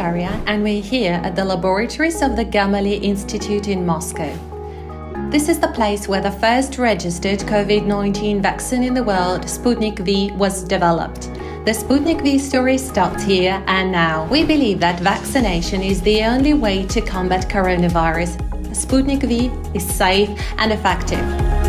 Daria, and we're here at the laboratories of the Gamaleya Institute in Moscow. This is the place where the first registered COVID-19 vaccine in the world, Sputnik V, was developed. The Sputnik V story starts here and now. We believe that vaccination is the only way to combat coronavirus. Sputnik V is safe and effective.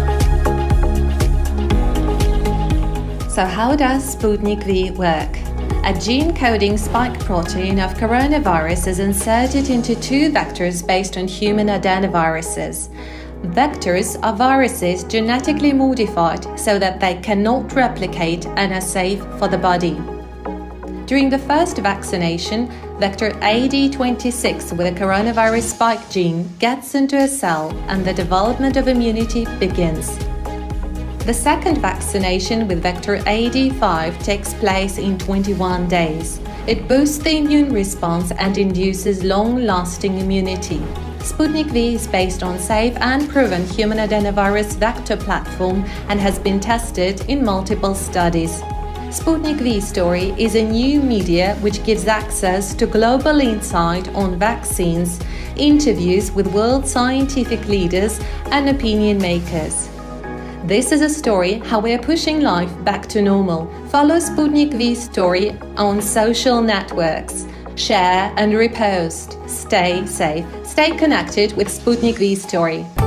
So how does Sputnik V work? A gene-coding spike protein of coronavirus is inserted into two vectors based on human adenoviruses. Vectors are viruses genetically modified so that they cannot replicate and are safe for the body. During the first vaccination, vector AD26 with a coronavirus spike gene gets into a cell and the development of immunity begins. The second vaccination with vector AD5 takes place in 21 days. It boosts the immune response and induces long-lasting immunity. Sputnik V is based on safe and proven human adenovirus vector platform and has been tested in multiple studies. Sputnik V story is a new media which gives access to global insight on vaccines, interviews with world scientific leaders and opinion makers. This is a story how we are pushing life back to normal. Follow Sputnik V story on social networks. Share and repost. Stay safe. Stay connected with Sputnik V story.